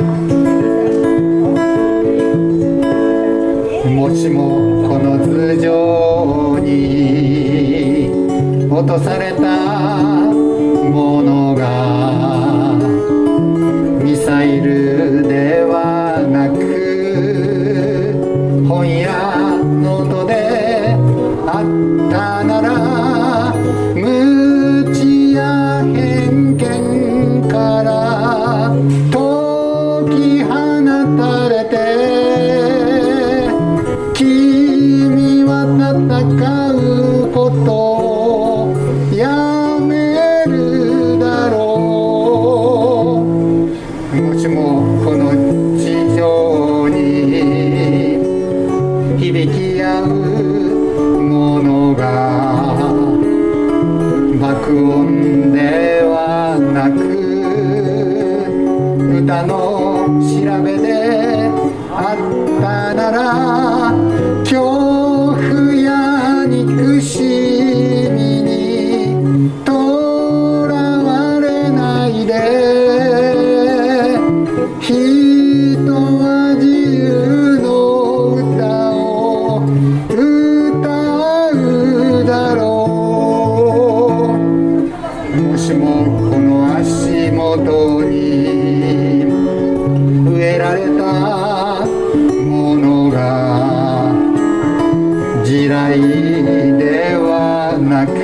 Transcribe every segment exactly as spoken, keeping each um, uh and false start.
もしもこの頭上に落とされたものがミサイルではなく本やノートであったなら、無知や偏見から解き放たれて、君は戦うことをやめるだろう。もしもこの地上に響き合うものが爆音ではなく歌の調べであったなら、恐怖や憎しみにとらわれないで、人は自由の歌を歌うだろう。もしもこの足元に植えられたものが地雷ではなく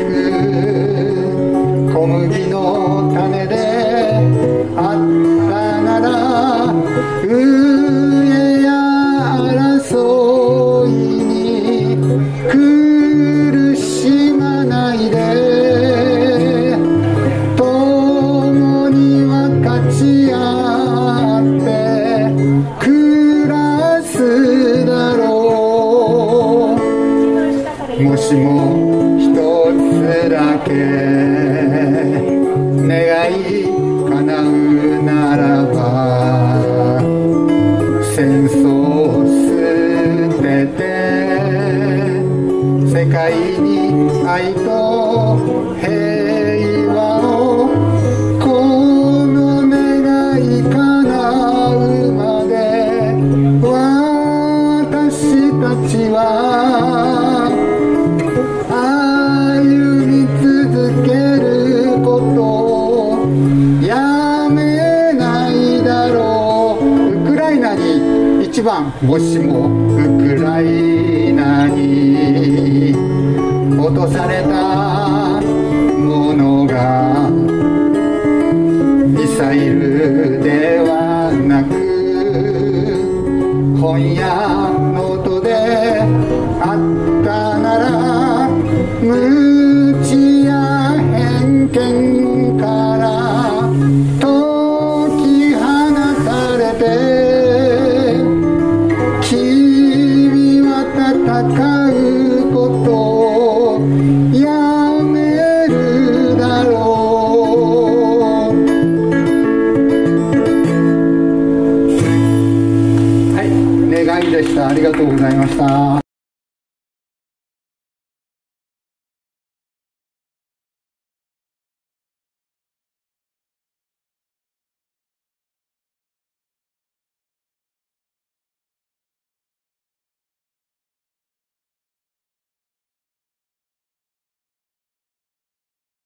小麦の種であったなら、飢えや争いに苦しまないで、共に分かち合って暮らすだろう。もしも一つだけ願い叶うならば、戦争を捨てて世界に愛と平和を、この願い叶うまで私たちは歩み続けることをやめないだろう。ウクライナに一番、もしもウクライナに落とされたものがミサイルではなく本や